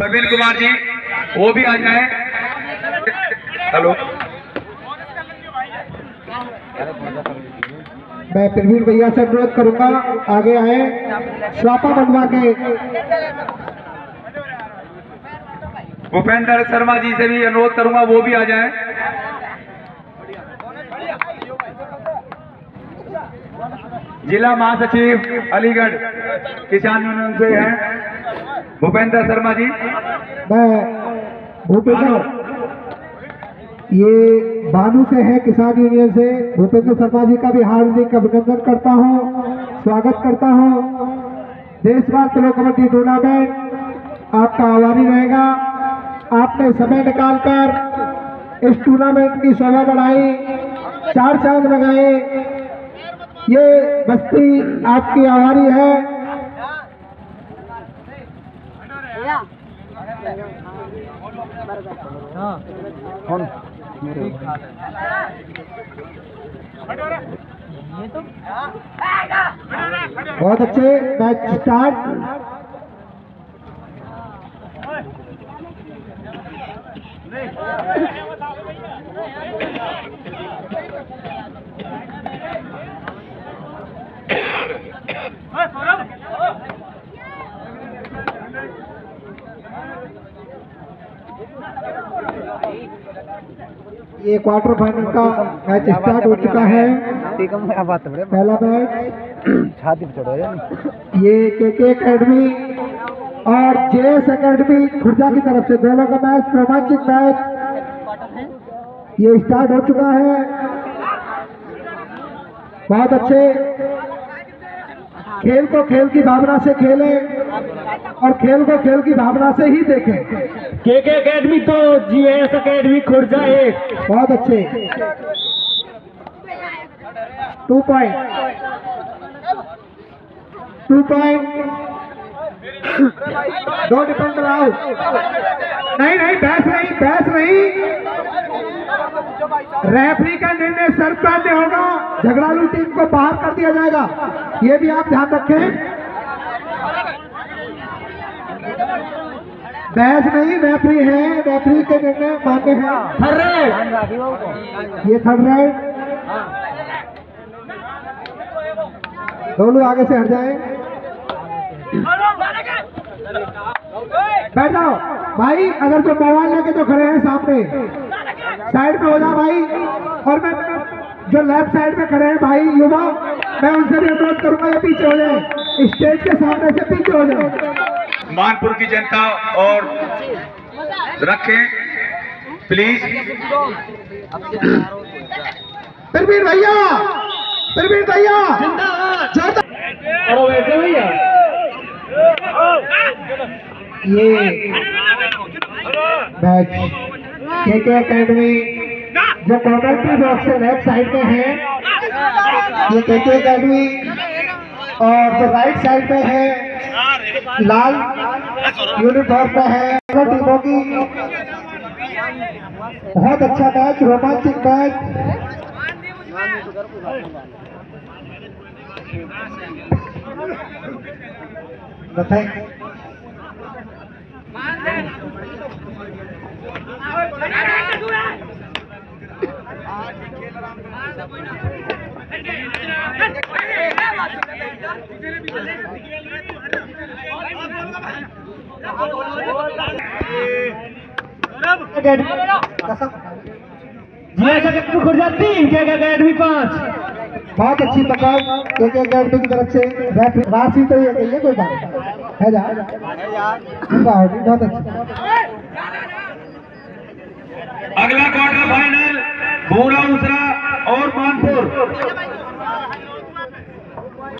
प्रवीण कुमार जी वो भी आ जाए। हेलो, मैं प्रवीण भैया से अनुरोध करूंगा आगे आए। स्वापा बनवा के भूपेंद्र शर्मा जी से भी अनुरोध करूंगा वो भी आ जाए। जिला महासचिव अलीगढ़ किसान यूनियन से हैं भूपेंद्र शर्मा जी। मैं भूपेंद्र ये भानु से है किसान यूनियन से, भूपेंद्र शर्मा जी का भी हार्दिक अभिनंदन करता हूं, स्वागत करता हूं। देशभर प्रो कबड्डी टूर्नामेंट आपका आभारी रहेगा। आपने समय निकालकर इस टूर्नामेंट की शोभा बढ़ाई, 4 चांद लगाए, ये बस्ती आपकी आभारी है। कौन बहुत अच्छे मैच स्टार्ट। ये क्वार्टर फाइनल का मैच स्टार्ट हो चुका है। पहला मैच ये केके एकेडमी और जेएस एकेडमी खुर्जा की तरफ से दोनों का मैच, रोमांचक मैच ये स्टार्ट हो चुका है। बहुत अच्छे, खेल को खेल की भावना से खेलें और खेल को खेल की भावना से ही देखें। केके एकेडमी तो जीएस एकेडमी खुर्जा 1 बहुत अच्छे 2 पॉइंट 2 पॉइंट। दो डिफेंडर आउट। नहीं नहीं, बैच नहीं, बैच नहीं। रेफरी का निर्णय सरकार में होगा, झगड़ालू टीम को बाहर कर दिया जाएगा, ये भी आप ध्यान रखें। बैच नहीं, रेफरी है, रेफरी के निर्णय मान्य है। थर्ड राइट, ये थर्ड राइट। दोनों आगे से हट जाए, बैठ जाओ भाई। अगर जो मोबाइल लेके जो खड़े हैं सामने, साइड में हो जाओ भाई। और मैं जो लेफ्ट साइड में खड़े हैं भाई युवा, मैं उनसे भी अनुरोध करूंगा ये पीछे हो जाए, स्टेज के सामने से पीछे हो जाए। मानपुर की जनता और रखें प्लीज। प्रवीण भैया, प्रवीण भैया भैया ये मैच केके एकेडमी जो कमेंट्री बॉक्स से लेफ्ट साइड में है, ये केके एकेडमी, और जो राइट साइड में है लाल यूनिफॉर्म में है टीमों की। बहुत अच्छा मैच, रोमांचक मैच। खुर्जा 3 केके एकेडमी 5। बहुत अच्छी पकड़ केके एकेडमी की तरफ से। राशि तो ये कही है, कोई बात है बहुत अच्छी।